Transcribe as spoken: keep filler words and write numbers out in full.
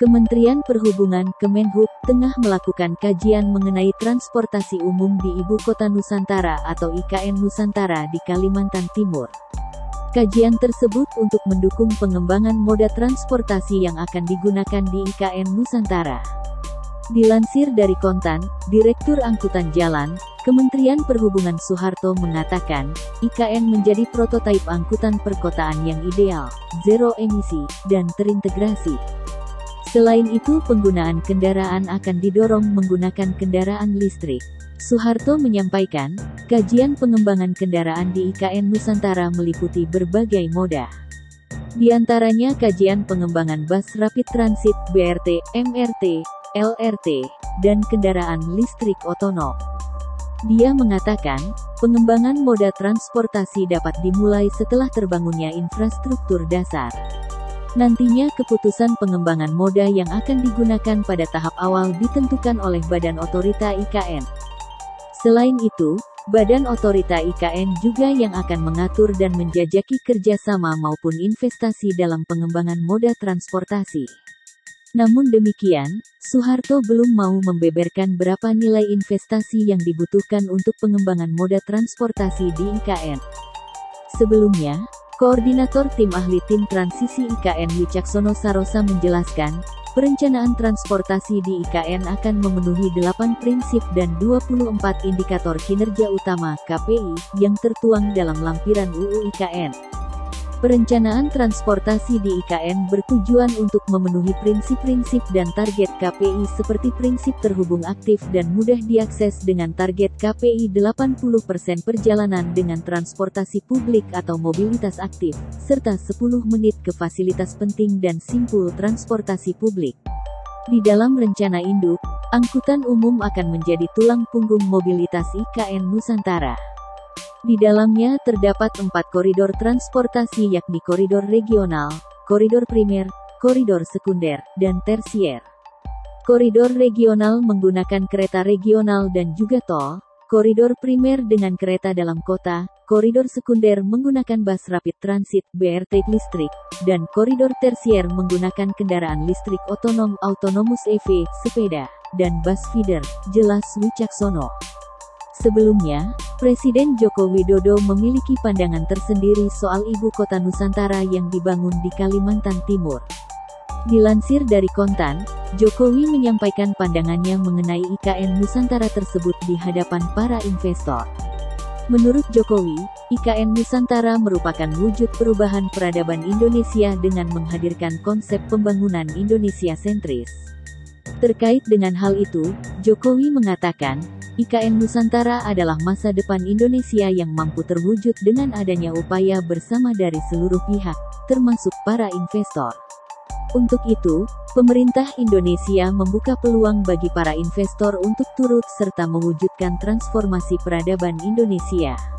Kementerian Perhubungan Kemenhub tengah melakukan kajian mengenai transportasi umum di Ibu Kota Nusantara atau I K N Nusantara di Kalimantan Timur. Kajian tersebut untuk mendukung pengembangan moda transportasi yang akan digunakan di I K N Nusantara. Dilansir dari Kontan, Direktur Angkutan Jalan, Kementerian Perhubungan Soeharto mengatakan, I K N menjadi prototipe angkutan perkotaan yang ideal, zero emisi, dan terintegrasi. Selain itu, penggunaan kendaraan akan didorong menggunakan kendaraan listrik. Soeharto menyampaikan, kajian pengembangan kendaraan di I K N Nusantara meliputi berbagai moda. Di antaranya kajian pengembangan bus rapid transit, B R T, M R T, L R T, dan kendaraan listrik otonom. Dia mengatakan, pengembangan moda transportasi dapat dimulai setelah terbangunnya infrastruktur dasar. Nantinya keputusan pengembangan moda yang akan digunakan pada tahap awal ditentukan oleh Badan Otorita I K N. Selain itu, Badan Otorita I K N juga yang akan mengatur dan menjajaki kerjasama maupun investasi dalam pengembangan moda transportasi. Namun demikian, Soeharto belum mau membeberkan berapa nilai investasi yang dibutuhkan untuk pengembangan moda transportasi di I K N. Sebelumnya, Koordinator Tim Ahli Tim Transisi I K N Wicaksono Sarosa menjelaskan, perencanaan transportasi di I K N akan memenuhi delapan prinsip dan dua puluh empat indikator kinerja utama K P I yang tertuang dalam lampiran U U I K N. Perencanaan transportasi di I K N bertujuan untuk memenuhi prinsip-prinsip dan target K P I seperti prinsip terhubung aktif dan mudah diakses dengan target K P I delapan puluh persen perjalanan dengan transportasi publik atau mobilitas aktif, serta sepuluh menit ke fasilitas penting dan simpul transportasi publik. Di dalam rencana induk, angkutan umum akan menjadi tulang punggung mobilitas I K N Nusantara. Di dalamnya terdapat empat koridor transportasi yakni koridor regional, koridor primer, koridor sekunder, dan tersier. Koridor regional menggunakan kereta regional dan juga tol, koridor primer dengan kereta dalam kota, koridor sekunder menggunakan bus rapid transit B R T listrik, dan koridor tersier menggunakan kendaraan listrik otonom autonomous E V, sepeda, dan bus feeder, jelas Wicaksono. Sebelumnya, Presiden Joko Widodo memiliki pandangan tersendiri soal Ibu Kota Nusantara yang dibangun di Kalimantan Timur. Dilansir dari Kontan, Jokowi menyampaikan pandangannya mengenai I K N Nusantara tersebut di hadapan para investor. Menurut Jokowi, I K N Nusantara merupakan wujud perubahan peradaban Indonesia dengan menghadirkan konsep pembangunan Indonesia sentris. Terkait dengan hal itu, Jokowi mengatakan, I K N Nusantara adalah masa depan Indonesia yang mampu terwujud dengan adanya upaya bersama dari seluruh pihak, termasuk para investor. Untuk itu, pemerintah Indonesia membuka peluang bagi para investor untuk turut serta mewujudkan transformasi peradaban Indonesia.